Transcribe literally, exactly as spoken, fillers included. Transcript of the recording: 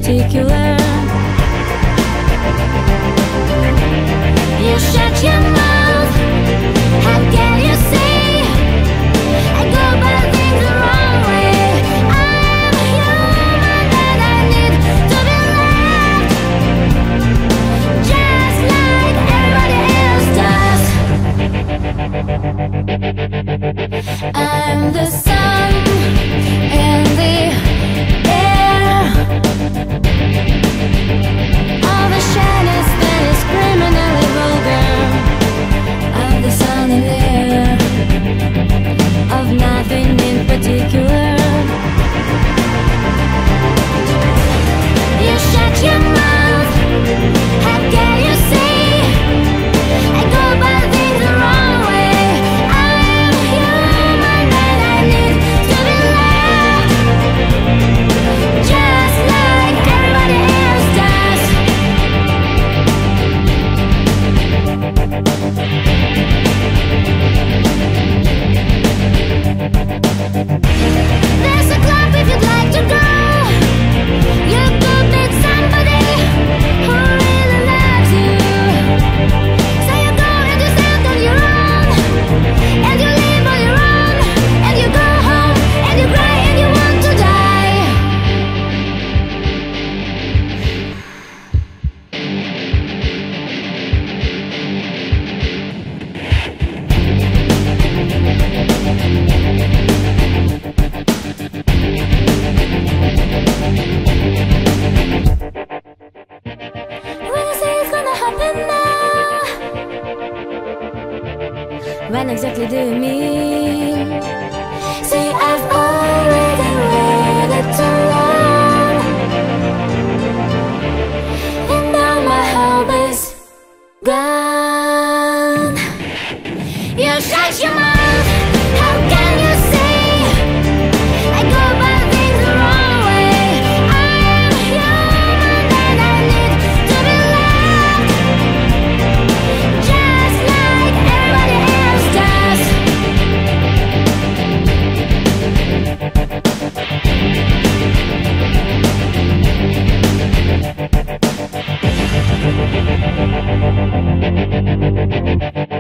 particular. You shut your mouth, how can you say I go about things the wrong way? I'm human and I need to be loved, just like everybody else does. I'm the sun in the air, all the shyness that is criminally vulgar. I'm the sun in the air, of nothing in particular. You shut your mouth, how can you say I go about things the wrong way? I'm human and I need to be loved, just like everybody else does. There's a club if you'd like to go. You could meet somebody who really loves you. So you go and you stand on your own, and you live on your own, and you go home and you cry and you want to die. When you say it's gonna happen now, when exactly do you mean? Say I've already waited too long, and now my hope is gone. You shut your mouth, how can you say I go about things the wrong way? I'm human and I need to be loved, just like everybody else does. Thank you.